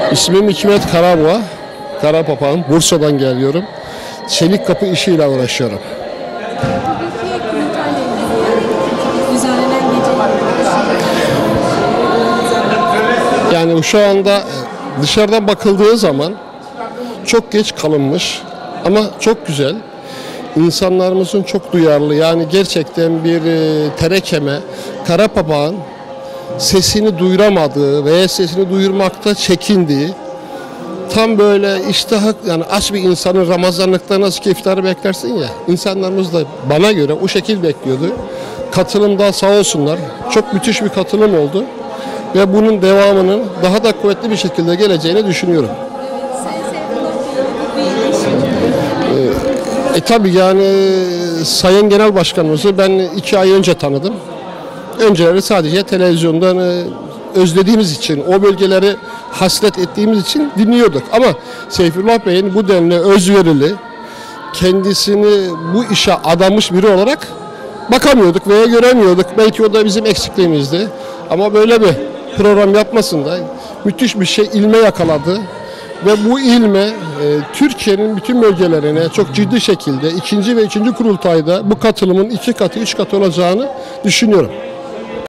İsmim Hikmet Karaboğa, Karapapağım. Bursa'dan geliyorum. Çelik kapı işiyle uğraşıyorum. Yani şu anda dışarıdan bakıldığı zaman çok geç kalınmış ama çok güzel. İnsanlarımızın çok duyarlı, yani gerçekten bir terekeme, Karapapağın sesini duyuramadığı veya sesini duyurmakta çekindiği, tam böyle iştahı, yani aç bir insanın Ramazanlıkta nasıl ki iftarı beklersin ya, insanlarımız da bana göre o şekil bekliyordu. Katılımda sağ olsunlar, çok müthiş bir katılım oldu ve bunun devamının daha da kuvvetli bir şekilde geleceğini düşünüyorum. Tabii yani Sayın Genel Başkanımızı ben 2 ay önce tanıdım. Önceleri sadece televizyondan özlediğimiz için, o bölgeleri hasret ettiğimiz için dinliyorduk. Ama Seyfullah Bey'in bu denli özverili, kendisini bu işe adamış biri olarak bakamıyorduk veya göremiyorduk. Belki o da bizim eksikliğimizdi. Ama böyle bir program yapmasında müthiş bir şey ilme yakaladı. Ve bu ilme Türkiye'nin bütün bölgelerine çok ciddi şekilde 2. ve 3. kurultayda bu katılımın 2 katı, 3 katı olacağını düşünüyorum.